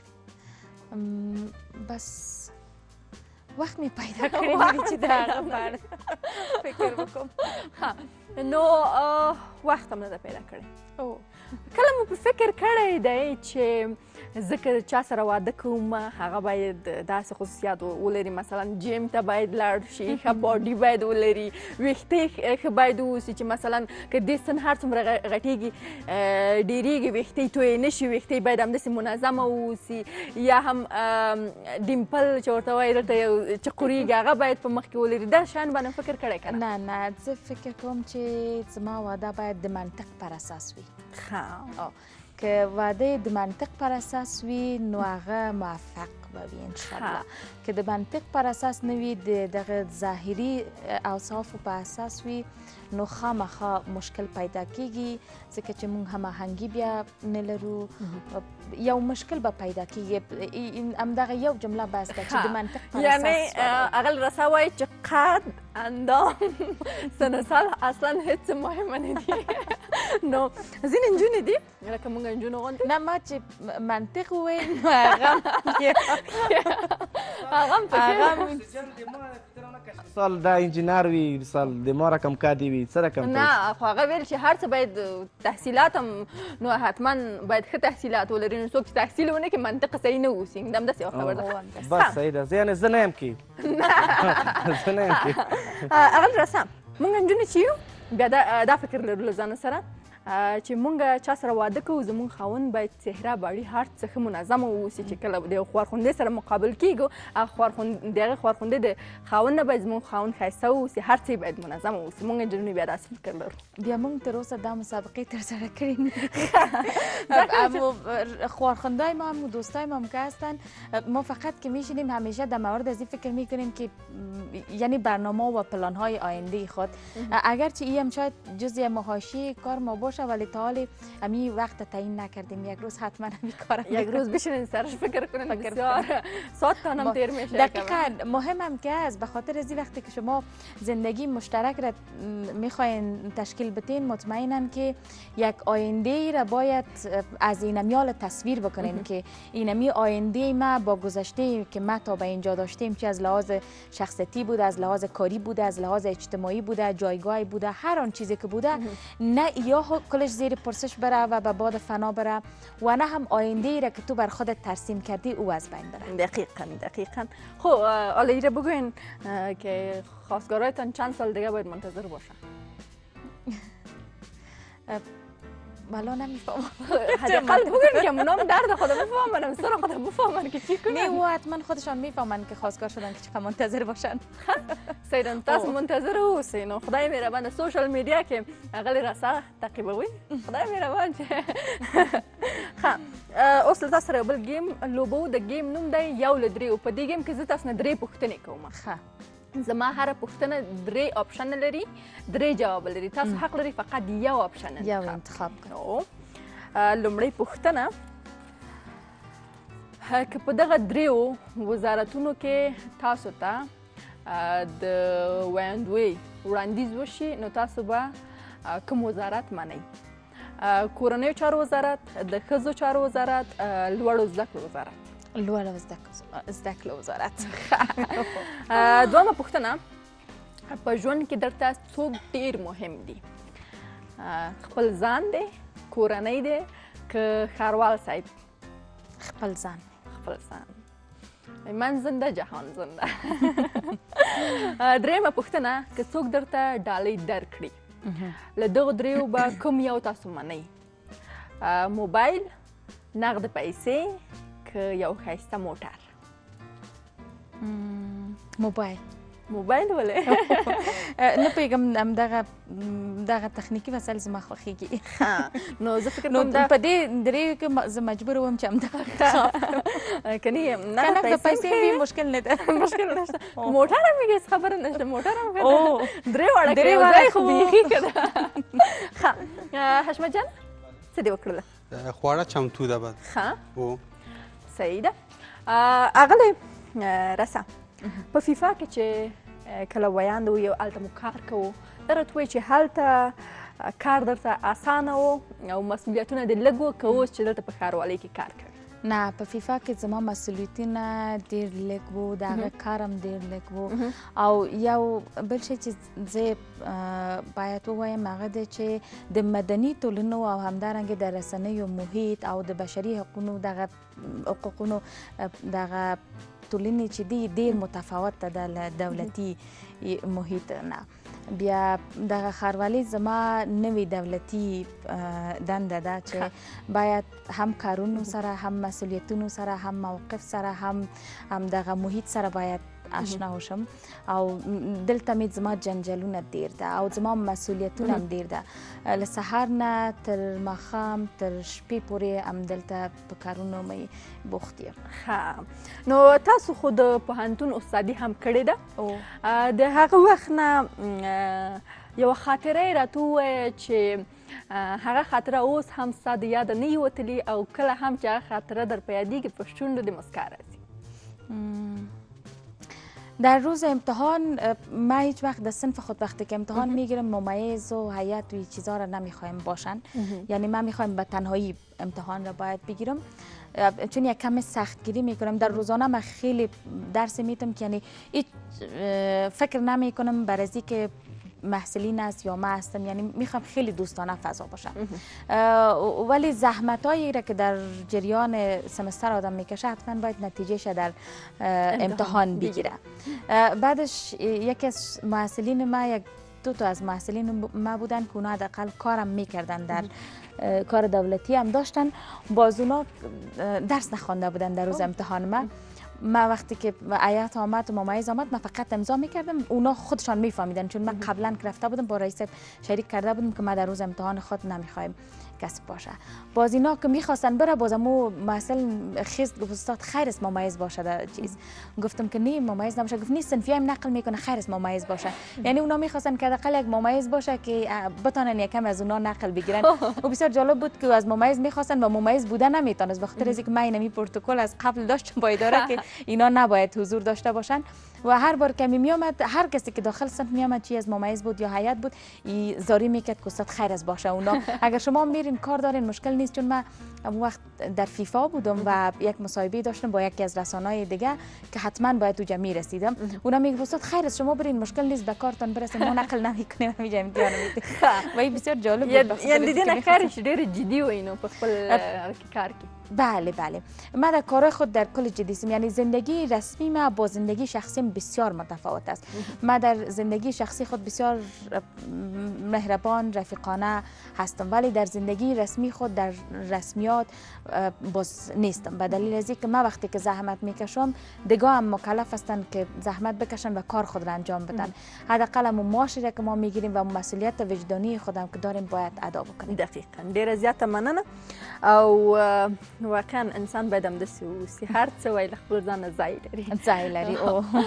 بس وخت مې پیدا کړی نه وي چې د هغه په اړه فکر وکړم. نو وخت هم نه ده پیدا کړی. کله مو په فکر کړی دی چې زه که چا سره واده کوم هغه باید داسې خصوصیات ولري، مثلا جیم ته باید لاړ شي، ښه باډي باید ولري، ویښتې ښه باید واوسي چې مثلا که دې سن هر څومره غټېږي ډېرېږي ویښتې تویې نه شي، ویښتې باید همداسې منظمه واوسي، یا هم ډیمپل چې ورته وایي دلته یو چقوریږي هغه باید په مخ کې ولري. دا شیان باندې فکر کړی که نه؟ نه زه فکر کوم چې زما واده باید د منطق پر اساس وي. که واده د منطق پر اساس وي نو هغه موفق به وي انشاءالله. که د منطق پر اساس نه وي، د دغه ظاهري اوصافو په اساس وي، نو خامخا مشکل پیدا کیږي، ځکه چې موږ هماهنګي بیا نه لرو، یو مشکل به پیدا کیږي. همدغه یو جمله بس ده چې د منطق پر اساس. یعنې اغل رسا وایي چې قد، اندام، سن سال اصلا هیڅ مهمه نه دي. نو ځینې نجونې دي لکه موږ نجونو غوندې. نه ما چې منطق وویل نو هغه سال دا انجینر وي، سال د ما رقم کادي وي، څه رقم؟ نه خو هغه ویل چې هر څه باید تحصیلات هم نو حتما باید ښه تحصیلات ولري. نو څوک چې تحصیل ونه کړي منطق صحیح نه اوسي. دا همداسې یوه خبره ده. بس صحیح ده. یعنې زه نه یم کې. زه نه یم کې. اغل رسا موږ نجونې چې یو بیا دا فکر لرو له ځانه سره چې مونږ چا سره واده کوو زمونږ خاوند باید څهره باډي هر څه ښه منظمه واوسي، چې کله د یو خوارخوندې سره مقابل کیږو د هغې خوارخوندې د خاوند نه باید زمونږ خاوند ښایسته واوسي، هر څه باید منظمه واوسي. مونږ نجونې بیا داسې فکر لرو. بیا مونږ تر اوسه دا مسابقې ترسره کړې نه دي. خوارخوندای ما هم دوستای ما هم که هستن، ما فقط که میشینیم همیشه در مورد از این فکر میکنیم که یعنی برنامه و پلانهای آینده خود، اگرچه این هم شاید جزء محاشی کار ما باشه ولی تا حال امی وقت تعیین نکردیم. یک روز حتما همی کارم یک روز بشینین سرش فکر کنین، بسیار ساعت تانم تیر میشه. دقیقاً مهم هم که است، به خاطر از وقتی که شما زندگی مشترک را میخواین تشکیل بدین، مطمئنا که یک آینده ای را باید از اینمیال تصویر بکنین که اینمی آینده ما با گذشته که ما تا به اینجا داشتیم، چه از لحاظ شخصیتی بوده، از لحاظ کاری بوده، از لحاظ اجتماعی بوده، جایگاهی بوده، هر آن چیزی که بوده، نه یا کلش زیر پرسش بره و به باد فنا بره و نه هم آینده ای را که تو بر خودت ترسیم کردی او از بین بره. دقیقاً. خب حالا ایره بگوین که خواستگارایتان چند سال دیگه باید منتظر باشن؟ والا نمیفهمم. حداقل بگوین که منام درد خودم بفهمن، سر خودم بفهمن که چی کنن. نه و حتما خودشان میفهمن که خواستگار شدن که چقدر منتظر باشن. سیدن تاسو منتظر اوسئ. نو خدای مهربان سوشل میډیا کې اغلی راسه تعقیبوي. خدای مهربان چې اوس له تاسو سره بل گیم لوبو. د گیم نوم دی یو له دریو. په دې گیم کې زه تاسو نه درې پوښتنې کوم. زما هره پوښتنه درې آپشن لري، درې جواب لري. تاسو حق لري فقط یو آپشن انتخاب کړئ. لومړی پوښتنه، که په دغه دریو وزارتونو کې تاسو ته د ویندوی وړاندیز وشي، نو تاسو به کوم وزارت منئ؟ کورنیو چارو وزارت، د ښځو چارو وزارت، لوړو زده کړو وزارت؟ لوړو زده کړو وزارت. دویمه پوښتنه، په ژوند کې درته څوک ډېر مهم دي؟ خپل ځان دی، کورنۍ دی، که ښاروال صاحب؟ خپل ځان. خپل ځان. من زنده جهان زنده. درېیمه پوښتنه، که څوک درته ډالۍ درکړي له دغو دریو به کوم یو تاسو منئ؟ موبایل، نقد پیسې که یو ښایسته موټر؟ موبایل. موبایل ولې؟ نه پوهېږم همدغه تخنیکي وسایل زما خوښېږي. نو زه فکر نو کوم په دې دریو کې زه مجبوره وم چې همدغه که نه نقد پیسې وي مشکل نه ده. مشکل نشته. موټر هم یې هېڅ خبره نشته. موټر هم درې واړه که یو ځای خو بیخي که ده. ښه حشمت جان څه دې وکړله؟ خواړه چمتو ده. ښه صحیح ده. اغلی رسا، په فیفا کې چې کله ویاند وو هلته مو کار کوو، دا راته وایي چې هلته کار درته اسانه و او مسؤلیتونه دې لږ وو که اوس چې دلته په ښاروالۍ کې کار کوي؟ نه، په فیفا کې زما مسؤلیتونه ډېر لږ وو، د هغه کار هم ډېر لږ وو. او یو بل شی چې زه باید ووایم هغه دی چې د مدني ټولنو او همدارنګې د رسنیو محیط او د بشري حقونو دغه حقوقونو دغه ټولنې چې دي ډېر متفاوته ده له دولتي محیط نه. بیا دغه ښاروالۍ زما نوې دولتي دنده ده چې باید هم کارونو سره، هم مسؤلیتونو سره، هم موقف سره، هم دغه محیط سره باید آشنا وشم. او دلته مې زما جنجالونه ډېر ده او زما مسؤلیتونه هم ډېر ده. له سهار نه تر ماښام تر شپې پورې همدلته په کارونو مې بوخت یم. ښه، نو تاسو خو د پوهنتون استادي هم کړې ده. د هغه وخت نه یوه خاطره یې راته ووایه چې هغه خاطره اوس هم ستا د یاده نه یې وتلي او کله هم چې هغه خاطره در په یادېږي په شونډو دې مسکا راځي؟ در روز امتحان ما هیچ وقت در صنف خود وقتی که امتحان میگیرم ممیز و هیئت و چیزا را نمیخوایم باشن. یعنی من میخوایم به تنهایی امتحان را باید بگیرم، چون یک کم سختگیری میکنم. در روزانه من خیلی درس میتم که یعنی هیچ فکر نمیکنم بر از که محصلین است یا ما هستم، یعنی میخوام خیلی دوستانه فضا باشم. ولی زحمتایی را که در جریان سمستر آدم میکشه حتما باید نتیجهش در امتحان بگیره. بعدش یکی از محصلین ما، دو تا از محصلین ما بودن که اونا حداقل کارم میکردن، در کار دولتی هم داشتن، باز اونا درس نخوانده بودن در روز امتحان ما وقتی که هیئت آمد و ممیز آمد من فقط امضا میکردم، اونا خودشان میفهمیدن، چون من قبلا رفته بودم با رئیس شریک کرده بودم که ما در روز امتحان خود نمیخوایم کسی باشه. باز اینا که میخواستن بره، بازمو محصل خیز گفت استاد خیر است ممیز باشه در چیز. گفتم که نه ممیز نباشه. گفت نیست صنفی هم نقل میکنه خیر است ممیز باشه. یعنی اونا میخواستن که حداقل یک ممیز باشه که بتونن یکم از اونا نقل بگیرن. و بسیار جالب بود که از ممیز میخواستن و ممیز بوده نمیتونست، بخاطر از اینکه من اینمی پروتکل از قبل داشتم با اداره که اینا نباید حضور داشته باشن. و هر بار که میومد هر کسی که داخل صنف میومد چی از ممیز بود یا هیئت بود زاری میکرد که استاد خیر است باشه. اونا اگر شما میرین کار دارین مشکل نیست، چون من اون وقت در فیفا بودم و یک مصاحبه داشتم با یکی از رسانه‌های دیگه که حتما باید اونجا میرسیدم. اونا میگفت استاد خیر است شما برین مشکل نیست به کارتون برسید، ما نقل نمیکنیم اینجا امتحان میدیم. و این بسیار جالب بود. یعنی دیدین کارش ډیر جدی و اینو په خپل کار کې؟ بله بله، من در کار خود در کل جدیسم. یعنی زندگی رسمی ما با زندگی شخصیم بسیار متفاوت است. من در زندگی شخصی خود بسیار مهربان رفیقانه هستم، ولی در زندگی رسمی خود در رسمیات باز نیستم، به دلیل از اینکه من وقتی که زحمت میکشم دیگه هم مکلف هستند که زحمت بکشن و کار خود را انجام بدن. حداقل همون معاشی را که ما میگیریم و مسئولیت وجدانی خودم که داریم باید ادا بکنیم. دقیقاً. ډیره زیاته مننه. او واقعا انسان باید همداسې واوسي، هر څه وایي له خپل ځانه ځای لري. ځای لري.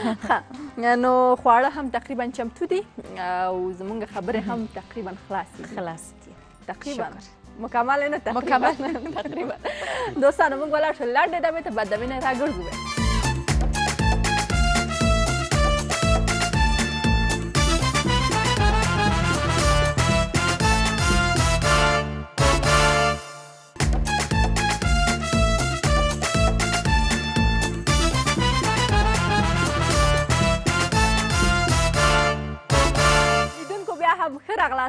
نو خواړه هم تقریبا چمتو دي او زمونږ خبرې هم تقریبا خلاص دي. تقریبا مکمل نه تقریبا تقریبا. دوستانو موږ ولاړ شو لنډې دمې ته، بعد دمې نه راګرځو.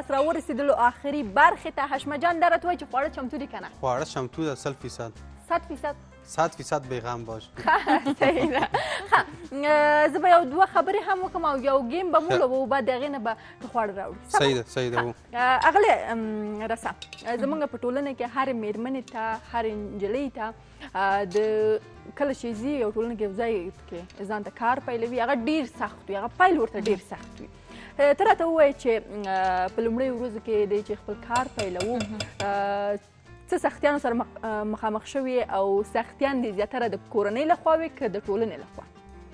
لاس راورسېدلو آخري برخې ته حشمه جان دا راته وایي چې خواړه چمتو دي که نه؟ خواړه چمتو ده 100%. 100%؟ 100% بیغم باش. صحیح ده. زه به یو دوه خبرې هم وکړم او یو گیم به مو لوبو بعد د هغې نه به خواړه راوړي. صحیح ده صحیح ده. اغلې رسا زمونږ په ټولنه کې هرې مېرمنې ته هرې نجلۍ ته د کله چې ځي یو ټولنه کې یو ځای کې ځان ته کار پیلوي هغه ډېر سخت وي، هغه پیل ورته ډېر سخت وي. ته راته ووایې چې په لومړیو ورځو کې دی چې خپل کار پیلوو څه سختیانو سره مخامخ شوي او سختیان دې زیاتره د کورنۍ لخوا وي که د ټولنې لخوا؟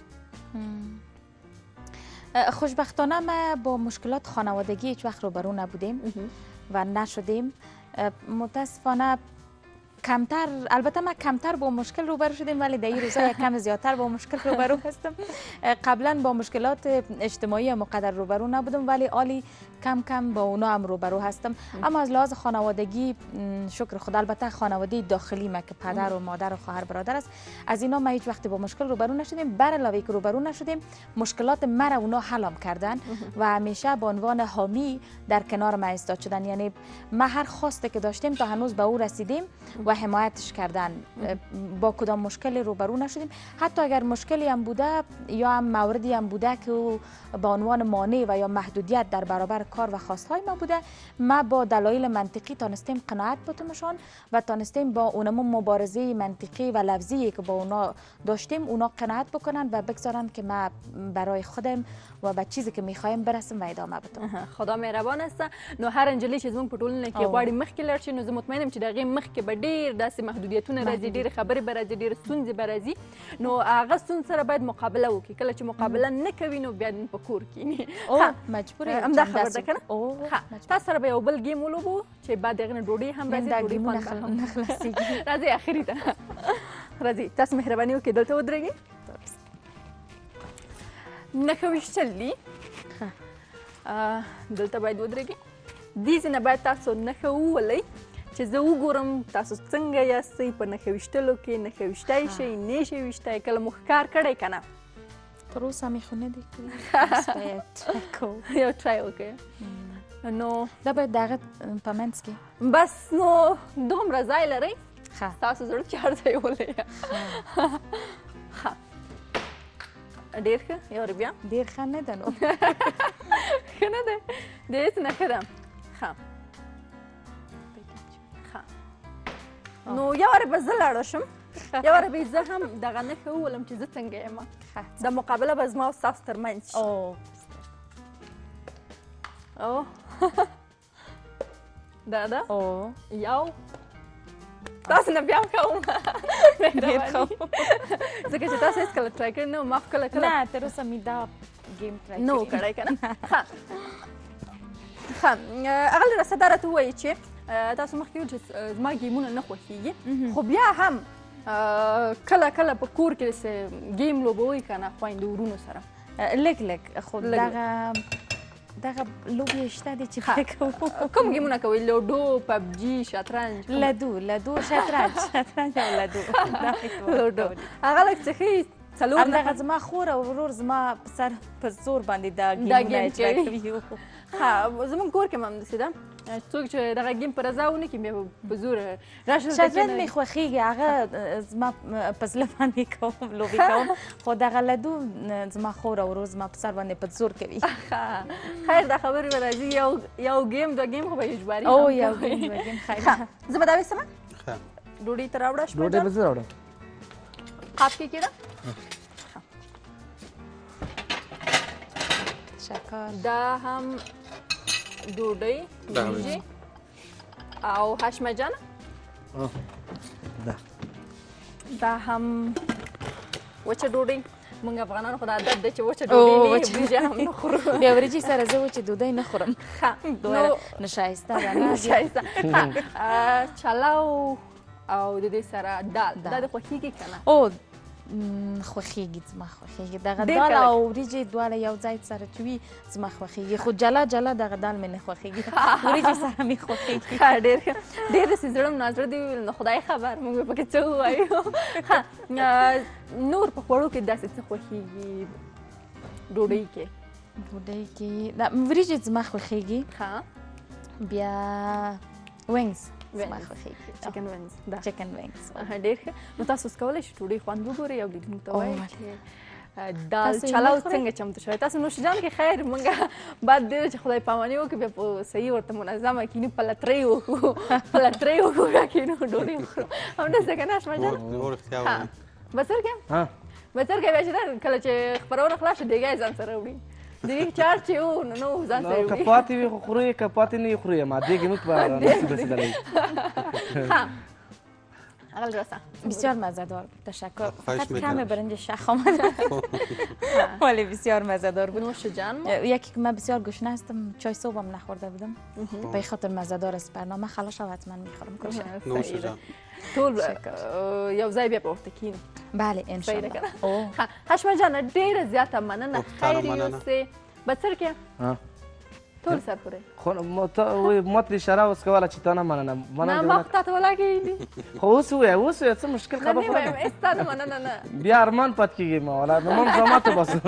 خوشبختانه ما با مشکلات خانوادگی هیچ وقت روبرو نبودیم و نشدیم. متاسفانه کمتر، البته من کمتر با مشکل روبرو شدیم ولی در این روزا کم زیادتر با مشکل روبرو هستم. قبلا با مشکلات اجتماعی مقدر روبرو نبودم ولی حالی کم کم با اونا هم روبرو هستم. اما از لحاظ خانوادگی شکر خدا، البته خانواده داخلی ما که پدر و مادر و خواهر برادر است، از اینا ما هیچ وقت با مشکل روبرو نشدیم. بر علاوه که روبرو نشدیم، مشکلات مرا اونا حلم کردن و همیشه به عنوان حامی در کنار ما ایستاد شدن. یعنی ما هر خواسته که داشتیم تا هنوز به او رسیدیم و حمایتش کردن. با کدام مشکلی روبرو نشدیم. حتی اگر مشکلی هم بوده یا هم موردی هم بوده که او به عنوان مانع و یا محدودیت در برابر کار و خواستهای ما بوده، ما با دلایل منطقی تانستیم قناعت بتمشان و تانستیم با اونمون مبارزه منطقی و لفظی که با اونا داشتیم اونا قناعت بکنن و بگذارن که ما برای خودم و به چیزی که میخوایم برسیم و ادامه بدیم. خدا مهربان است. نو هر انجلی چې زموږ په ټولنه کې غواړي مخکې لاړ شي نو زه مطمئنم چې د هغې مخکې به ډېر داسې محدودیتونه راځي، ډېرې خبرې به راځي، ډېرې ستونزې به راځي. نو هغه ستونزې سره باید مقابله وکړي. کله چې مقابله نه کوي نو بیا په کور کښېني. مجبور همدا خبر ده که نه؟ تاسو سره به یو بل ګیم ولوبو چې بعد د هغې نه ډوډۍ هم راځي، ډوډۍ خوند به هم نه خلاصېږي. راځئ اخري ته راځئ. تاسو مهرباني وکړئ دلته ودرېږئ. نښه ویشتل دي، دلته باید ودرېږئ. دې ځای نه باید تاسو نښه وولئ چې زه وګورم تاسو څنګه یاستئ په نښه ویشتلو کې. نښه ویشتی شئ، نه شئ ویشتی، کله مو ښکار کړی که نه؟ تر اوسه مې خو نه دی کړی. یو ټرای وکړئ. نو دا باید د هغه په منځ کې بس نو دومره ځای لرئ ښه تاسو زړه چار ځای ولئ. ښه ډېر ښه. یو وار بیا ډېر ښه نه ده نو ښه نه دی، د هېڅ نه ښه ده. ښه نو یو وار به زه لاړه شم، یو وار به زه هم دغه نښه وولم چې زه څنګه یم. د مقابله به زما او ستاسو ترمنځ شي. او دا ده یو. تاسو نه بیا هم کوم ځکه چې تاسو هېڅکله ټرای کړی نه و. ما خو کله کله نه تر اوسه مې دا ګیم ټرای نه و کړی که نه. ښه اغلې رسا دا راته ووایي چې تاسو مخکې ویل چې زما ګیمونه نه خوښېږي، خو بیا هم کله کله په کور کې داسې ګیم لوبوئ که نه خویندو ورونو سره؟ لږ لږ خو دغه لوبې شته دي چې کوم کوم ګیمونه کوئ؟ لوډو، پبجي، شطرنج؟ لدو شطرنج او لدو. لوډو هغه لږ څه ښه څلور همدغه زما خور او ورور زما په سر په زور باندې دا ګیمونه اجرا کوي. ښه زموږ کور کې هم همداسې ده، څوک چې دغه ګیم په رضا ونه کړي بیا په زور راشه. شطرنج مې خوښېږي، هغه زما په زړه باندې کوم لوبې کوم، خو دغه لدو زما خور او ورور زما په سر باندې په زور کوي. خیر دا خبرې به راځي. یو ګیم دوه ګیم خو به اجباري او یو ګیم دوه ګیم. خیر زه به دا ویسمه ډوډۍ ته راوړه شپه ډوډۍ به زه راوړم. قاب کې کېده شکر. دا هم ډوډۍ وریجې او حشمه جانه دا هم وچه ډوډۍ. موږ افغانانو خو د عادت دی چې وچه ډوډۍ وریجې هم نه خورو. بیا وریجې سره زه وچه ډوډۍ نه خورم. دومره نشایسته ده نه نشایسته. چلاو او د دې سره دال دا د خوښېږي که نه؟ او خوښېږي، زما خوښېږي دغه دال او وریجې دواړه یو ځای سره چې وي زما خوښېږي، خو جلا جلا دغه دال مې نه خوښېږي، وریجې سره مې خوښېږي. ډېر ښه. ډېر داسې زړه نازړه دي نو خدای خبر موږ به پکې څه ووایو. نور په خوړو کې داسې څه خوښېږي ډوډۍ کې؟ ډوډۍ کې وریجې زما خوښېږي. بیا وینګز زما خوښیږي چکن وینګز چکن وینګز ډېر ښه نو تاسو اوس کولی شئ ډوډۍ خوند وګورئ او لیدونکو ته ووایئ چې دال چلو څنګه چمتو شوی تاسو نوش جان کې خیر موږ بعد ډېره چې خدای پاماني وکړي بیا په صحیح ورته منظمه کینو پلترۍ وکړو بیا کینو ډوډۍ وخورو همداسې که نه اشمه جان بڅرکې بیا چې کله چې خپرونه خلاص شي دیګی ځان سره وړي دیګ چار چې و نو ځان سره وړي که پاتې وي خو خورو یې که پاتې نه یې خورو یې ما دیګ موږ په نصیب رسېدلی اقل رسا بسیار مزه‌دار بود تشکر فقط کم برنج شخ آمد ولی بسیار مزه‌دار بود نوش جان یکی که من بسیار گشنه هستم چای صبحم نخورده بودم به خاطر مزه‌دار است برنامه خلاص حتما میخورم نوش جان ټول یو ځای بیا په ورته کینو بله انشاءالله هشمه جان ډېره زیاته مننه خیر اوسې بڅرکې ټول سر پورې خو ما ته اشاره اوس کوله چې تا نه مننه نه ما خو تا ته ولګېدي خو اوس ووایه څه مشکل خبره نه وایم هېڅ تا نه مننه نه بیا ارمان پات کېږي ما والا نو ما زما ته بس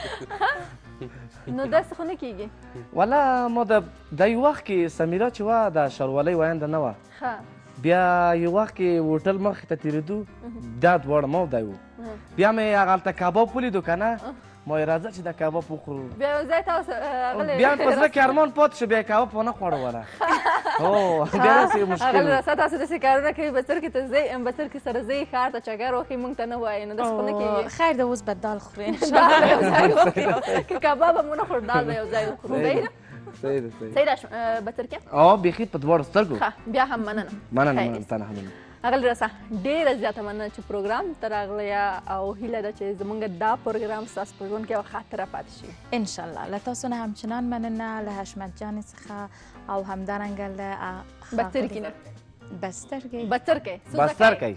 نو داسې خو نه کېږي والا ما د یو وخت کې سمیرا چې وه د ښاروالۍ وینده نه وه بیا یو وخت کې هوټل مخې ته تېرېدو دا دواړه ما او دی وو بیا مې هغلته کباب ولیدو که نه ما یې راځه چې دا کباب وخورو بیا یو ځای ته بیا مې په زړه کې ارمان پاتې شو بیا یې کباب ونه خوړو والا بیا داسې مشکل هغه راسه تاسو داسې کارونه کوي بڅرکې ته ځئ بڅرکې سره ځئ ښار ته چکر وښي موږ ته نه وایي نو داسې خو نه کېږي خیر ده اوس به دال خورو دال به یو ځای وخورو که کباب هم ونه خورو دال به یو ځای وخورو صحیح ده صحیح ده بڅرکې بیخي په دواړو سترګو بیا هم مننه مننه تا نه مننه اغل رسا ډېره زیاته مننه چې پروګرام ته راغلی او هیله ده چې زموږ دا پروګرام ستاسو په ژوند کې یوه خاطره پاتې شي انشاءالله له تاسو نه همچنان مننه له حشمت جانې څخه او همدارنګه له بڅرکي نه بسترګې بسترګې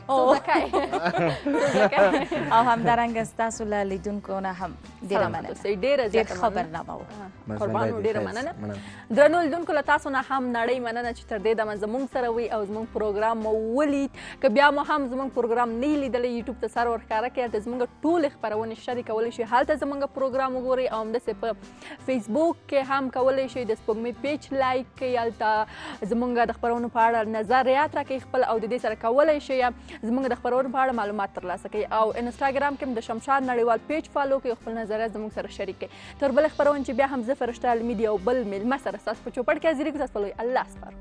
او همدارنګه ستاسو له لیدونکو نه هم ډېره مننه ډېره زیاته ښه برنامه وه قربان ډېره مننه درنو لیدونکو له تاسو نه هم نړۍ مننه چې تر دې دمه زموږ سره وي او زموږ پروګرام مو ولید که بیا مو هم زموږ پروګرام نه یې لیدلی یوټیوب ته سر ورښکاره کړئ هلته زموږ ټولې خپرونې شته کولی شئ هلته زموږ پروګرام وګورئ او همداسې په فیسبوک کې هم کولی شئ د سپوږمۍ پیج لایک کړئ هلته زموږ د خپرونو په اړه نظریات راکړئ خپل او د دې سره کولی شئ زموږ د خپرونو په اړه معلومات ترلاسه کړئ او انسټاګرام کې هم د شمشاد نړیوال پیج فالو کړئ خپل نظریات زموږ سره شریک کړئ تر بلې خپرونې چې بیا هم زه فرشته المیډیا او بل میلمه سره ستاسو په چوپړ کې حاضرېږو ستاسو په لوی الله سپارو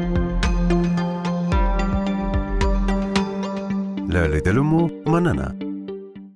له لیدلو مو مننه